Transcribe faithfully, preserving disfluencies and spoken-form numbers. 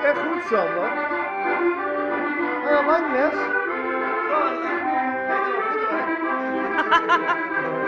echt goed, Sander. Oh, Agnes. Weet je wel goed hoor.